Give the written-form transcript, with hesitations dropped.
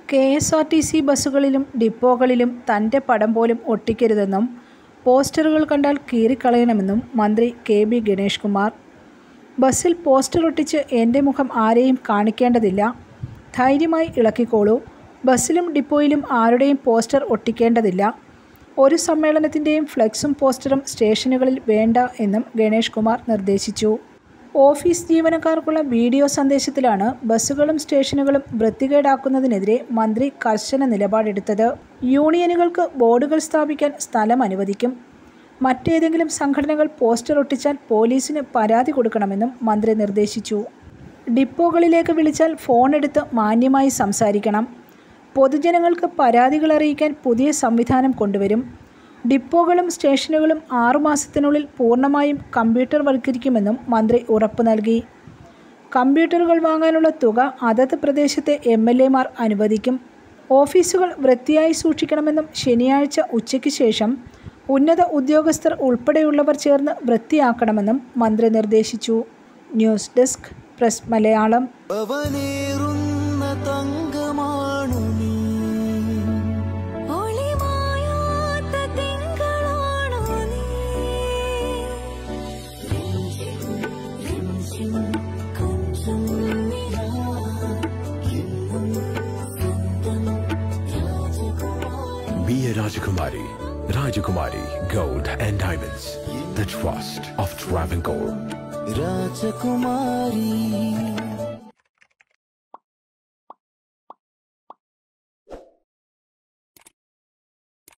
KSRTC ബസ്സുകളിലും ഡിപ്പോകളിലും തൻ്റെ പടം പോലും ഒട്ടിക്കരുതെന്നും പോസ്റ്ററുകൾ കണ്ടാൽ കീറിക്കളയണമെന്നും മന്ത്രി കെ.ബി. ഗണേഷ് കുമാർ. ബസ്സിൽ പോസ്റ്റർ ഒട്ടിച്ച് എൻ്റെ മുഖം ആരെയും കാണിക്കേണ്ടതില്ല. ധൈര്യമായി ഇളക്കിക്കോളൂ. ബസ്സിലും ഡിപ്പോയിലും ആരുടെയും പോസ്റ്റർ ഒട്ടിക്കേണ്ടതില്ല. ഒരു സമ്മേളനത്തിൻ്റെയും ഫ്ലെക്സും പോസ്റ്ററും സ്റ്റേഷനുകളിൽ വേണ്ട എന്നും ഗണേഷ് കുമാർ നിർദ്ദേശിച്ചു. ഓഫീസ് ജീവനക്കാർക്കുള്ള വീഡിയോ സന്ദേശത്തിലാണ് ബസ്സുകളും സ്റ്റേഷനുകളും വൃത്തികേടാക്കുന്നതിനെതിരെ മന്ത്രി കർശന നിലപാടെടുത്തത്. യൂണിയനുകൾക്ക് ബോർഡുകൾ സ്ഥാപിക്കാൻ സ്ഥലം അനുവദിക്കും. മറ്റേതെങ്കിലും സംഘടനകൾ പോസ്റ്റർ ഒട്ടിച്ചാൽ പോലീസിന് പരാതി കൊടുക്കണമെന്നും മന്ത്രി നിർദ്ദേശിച്ചു. ഡിപ്പോകളിലേക്ക് വിളിച്ചാൽ ഫോണെടുത്ത് മാന്യമായി സംസാരിക്കണം. പൊതുജനങ്ങൾക്ക് പരാതികൾ അറിയിക്കാൻ പുതിയ സംവിധാനം കൊണ്ടുവരും. ഡിപ്പോകളും സ്റ്റേഷനുകളും 6 മാസത്തിനുള്ളിൽ പൂർണ്ണമായും കമ്പ്യൂട്ടർവൽക്കരിക്കുമെന്നും മന്ത്രി ഉറപ്പു നൽകി. കമ്പ്യൂട്ടറുകൾ വാങ്ങാനുള്ള തുക അതത് പ്രദേശത്തെ MLA-മാർ അനുവദിക്കും. ഓഫീസുകൾ വൃത്തിയായി സൂക്ഷിക്കണമെന്നും ശനിയാഴ്ച ഉച്ചയ്ക്ക് ശേഷം ഉന്നത ഉദ്യോഗസ്ഥർ ഉൾപ്പെടെയുള്ളവർ ചേർന്ന് വൃത്തിയാക്കണമെന്നും മന്ത്രി നിർദ്ദേശിച്ചു. News desk press Malayalam. Be a Rajakumari. Rajakumari Gold and Diamonds. The trust of Travancore. Rajakumari.